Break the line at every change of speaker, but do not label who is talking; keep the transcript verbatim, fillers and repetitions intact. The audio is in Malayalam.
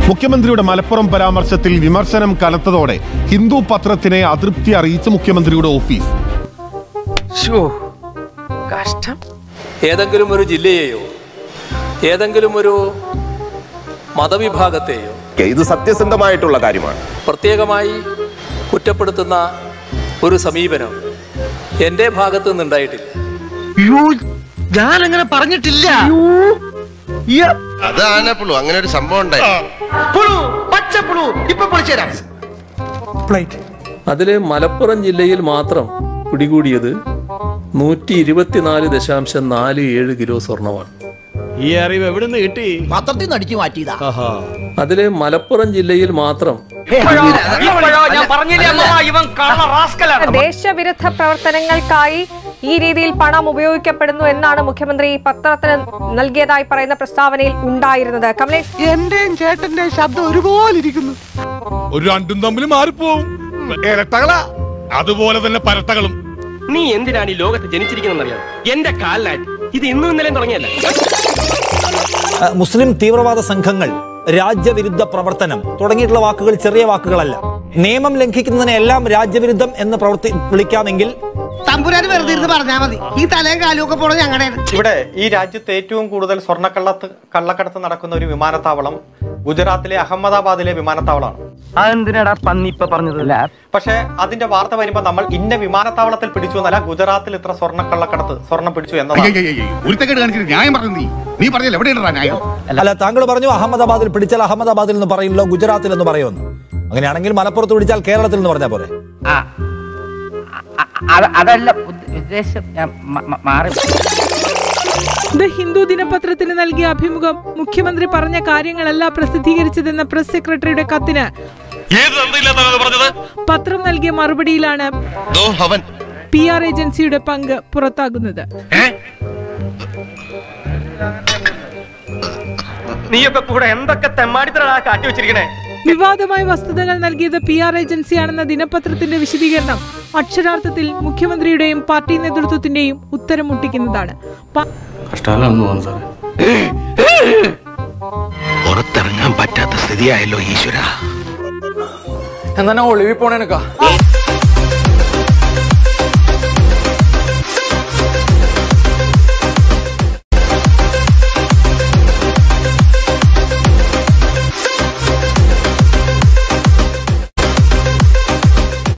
മുഖ്യമന്ത്രിയുടെ മലപ്പുറം പരാമർശത്തിൽ വിമർശനം കനത്തതോടെ ഹിന്ദു പത്രത്തിനെ അതൃപ്തി അറിയിച്ച മുഖ്യമന്ത്രിയുടെ ഓഫീസ്.
കഷ്ടം. ഏതെങ്കിലും ഒരു ജില്ലയെയോ ഏതെങ്കിലും ഒരു മതവിഭാഗത്തെയോ
ഇത് സത്യസന്ധമായിട്ടുള്ള കാര്യമാണ്.
പ്രത്യേകമായി കുറ്റപ്പെടുത്തുന്ന ഒരു സമീപനം എന്റെ ഭാഗത്തു നിന്നുണ്ടായിട്ടില്ല.
ഞാൻ അങ്ങനെ പറഞ്ഞിട്ടില്ല.
അതാണ് അങ്ങനെ ഒരു സംഭവം ഉണ്ടായി.
അതില് മലപ്പുറം ജില്ലയിൽ മാത്രം പിടികൂടിയത് നൂറ്റി ഇരുപത്തിനാല് ദശാംശം നാല് ഏഴ് കിലോ സ്വർണമാണ്.
ഈ അറിവ് എവിടെ നിന്ന് കിട്ടി?
പത്രത്തിൽ നിന്ന് അടിച്ചു മാറ്റിയതാ.
അതില് മലപ്പുറം ജില്ലയിൽ മാത്രം
ദേശവിരുദ്ധ പ്രവർത്തനങ്ങൾക്കായി ഈ രീതിയിൽ പണം ഉപയോഗിക്കപ്പെടുന്നു എന്നാണ് മുഖ്യമന്ത്രി പത്രത്തിന് നൽകിയതായി പറയുന്ന പ്രസ്താവനയിൽ ഉണ്ടായിരുന്നത്. കമലേഷ്,
എന്റെയും ചേട്ടന്റെയും ശബ്ദം ഒരുപോലെ ഇരിക്കുന്നു.
ഒരു രണ്ടും തമ്മിൽ മാറിപ്പോവും. ഇരട്ടകളാ, അതുപോലെ തന്നെ പരട്ടകളും.
നീ എന്തിനാണ് ഈ ലോകത്ത് ജനിച്ചിരിക്കുന്നറിയാം? എന്റെ കാലിലായിട്ട് ഇത് ഇന്നും ഇന്നലെയും തുടങ്ങിയല്ല.
മുസ്ലിം തീവ്രവാദ സംഘങ്ങൾ, രാജ്യവിരുദ്ധ പ്രവർത്തനം തുടങ്ങിയിട്ടുള്ള വാക്കുകൾ ചെറിയ വാക്കുകളല്ല. നിയമം ലംഘിക്കുന്നതിനെ എല്ലാം രാജ്യവിരുദ്ധം എന്ന് പ്രവർത്തി വിളിക്കാമെങ്കിൽ
തമ്പുരാന് വെറുതെ ഇരുന്ന് പറഞ്ഞാൽ മതി. ഈ തലയും കാലും ഒക്കെ പോണത് ഞങ്ങളുടെ.
ഇവിടെ ഈ രാജ്യത്ത് ഏറ്റവും കൂടുതൽ സ്വർണ്ണക്കള്ളത്ത് കള്ളക്കടത്ത് നടക്കുന്ന ഒരു വിമാനത്താവളം ഗുജറാത്തിലെ അഹമ്മദാബാദിലെ വിമാനത്താവളമാണ്.
അതെന്തിനാടാ പന്നി ഇപ്പൊ പറഞ്ഞതല്ല.
പക്ഷെ അതിന്റെ വാർത്ത വരുമ്പോൾ നമ്മൾ ഇന്ന വിമാനത്താവളത്തിൽ പിടിച്ചു എന്നല്ല, ഗുജറാത്തിൽ ഇത്ര സ്വർണ്ണക്കള്ളക്കടത്ത് സ്വർണ്ണം പിടിച്ചു എന്നതാണ്.
അല്ല, താങ്കൾ പറഞ്ഞു അഹമ്മദാബാദിൽ പിടിച്ചാൽ അഹമ്മദാബാദിൽ എന്ന് പറയില്ലോ, ഗുജറാത്തിൽ എന്ന് പറയുമെന്ന്. അങ്ങനെയാണെങ്കിൽ മലപ്പുറത്ത് പിടിച്ചാൽ കേരളത്തിൽ എന്ന് പറഞ്ഞാൽ പോരെ?
അതല്ല ഉദ്ദേശം.
ദ ഹിന്ദു ദിനപത്രത്തിന് നൽകിയ അഭിമുഖം മുഖ്യമന്ത്രി പറഞ്ഞ കാര്യങ്ങളല്ല പ്രസിദ്ധീകരിച്ചതെന്ന പ്രസ് സെക്രട്ടറിയുടെ കത്തിന് പത്രം നൽകിയ മറുപടിയിലാണ് പി ആർ ഏജൻസിയുടെ പങ്ക് പുറത്താകുന്നത്.
നീയൊക്കെ കൂടെ എന്തൊക്കെ തെമ്മാടിത്തരാ കാട്ടി വെച്ചിരിക്കണേ.
വിവാദമായ വസ്തുതകൾ നൽകിയത് പി ആർ ഏജൻസിയാണെന്ന ദിനപത്രത്തിന്റെ വിശദീകരണം അക്ഷരാർത്ഥത്തിൽ മുഖ്യമന്ത്രിയുടെയും പാർട്ടി നേതൃത്വത്തിന്റെയും ഉത്തരം മുട്ടിക്കുന്നതാണ്.
പുറത്തിറങ്ങാൻ പറ്റാത്ത സ്ഥിതിയായല്ലോ ഈശ്വര.
എന്നാ ഒളിവിൽ പോണേനക്കാ.